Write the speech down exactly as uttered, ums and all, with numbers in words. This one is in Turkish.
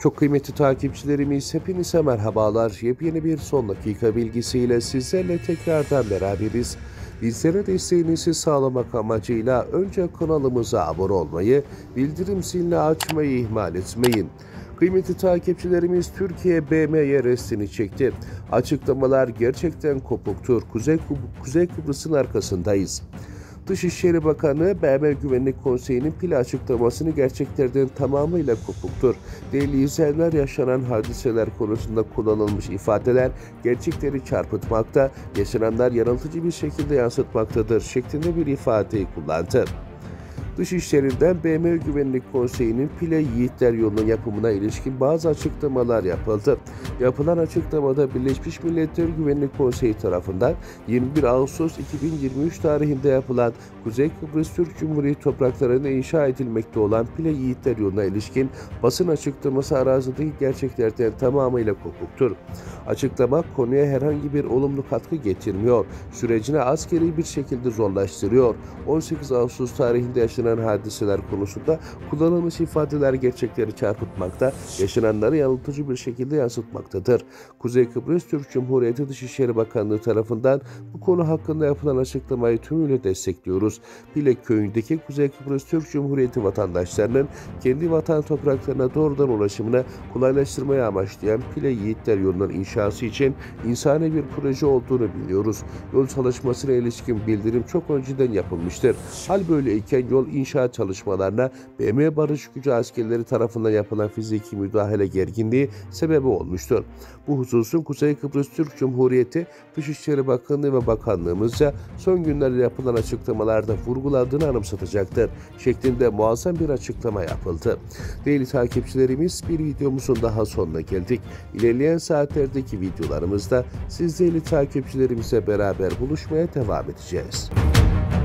Çok kıymetli takipçilerimiz, hepinize merhabalar. Yepyeni bir son dakika bilgisiyle sizlerle tekrardan beraberiz. Bizlere desteğinizi sağlamak amacıyla önce kanalımıza abone olmayı, bildirim zilini açmayı ihmal etmeyin. Kıymetli takipçilerimiz, Türkiye B M Y restini çekti. Açıklamalar gerçekten kopuktur. Kuzey, Kuzey Kıbrıs'ın arkasındayız. Dışişleri Bakanı, B M Güvenlik Konseyi'nin pil açıklamasını gerçeklerden tamamıyla kopuktur. Değerli izleyenler, yaşanan hadiseler konusunda kullanılmış ifadeler gerçekleri çarpıtmakta, yaşananlar yanıltıcı bir şekilde yansıtmaktadır şeklinde bir ifadeyi kullandı. Dışişleri'nden B M Güvenlik Konseyi'nin Pile Yiğitler yolunun yapımına ilişkin bazı açıklamalar yapıldı. Yapılan açıklamada Birleşmiş Milletler Güvenlik Konseyi tarafından yirmi bir Ağustos iki bin yirmi üç tarihinde yapılan Kuzey Kıbrıs Türk Cumhuriyeti topraklarında inşa edilmekte olan Pile Yiğitler yoluna ilişkin basın açıklaması arazideki gerçeklerden tamamıyla kopuktur. Açıklama konuya herhangi bir olumlu katkı getirmiyor, sürecini askeri bir şekilde zorlaştırıyor. on sekiz Ağustos tarihinde yaşanan hadiseler konusunda kullanılmış ifadeler gerçekleri çarpıtmakta, yaşananları yanıltıcı bir şekilde yansıtmaktadır. Kuzey Kıbrıs Türk Cumhuriyeti Dışişleri Bakanlığı tarafından bu konu hakkında yapılan açıklamayı tümüyle destekliyoruz. Pile köyündeki Kuzey Kıbrıs Türk Cumhuriyeti vatandaşlarının kendi vatan topraklarına doğrudan ulaşımını kolaylaştırmaya amaçlayan Pile Yiğitler yolunun inşası için insani bir proje olduğunu biliyoruz. Yol çalışmasına ilişkin bildirim çok önceden yapılmıştır. Hal böyleyken yol inşaat çalışmalarına B M Barış Gücü askerleri tarafından yapılan fiziki müdahale gerginliği sebebi olmuştur. Bu hususun Kuzey Kıbrıs Türk Cumhuriyeti Dışişleri Bakanlığı ve Bakanlığımızca son günlerde yapılan açıklamalarda vurguladığını anımsatacaktır şeklinde muazzam bir açıklama yapıldı. Değerli takipçilerimiz, bir videomuzun daha sonuna geldik. İlerleyen saatlerdeki videolarımızda siz değerli takipçilerimize beraber buluşmaya devam edeceğiz.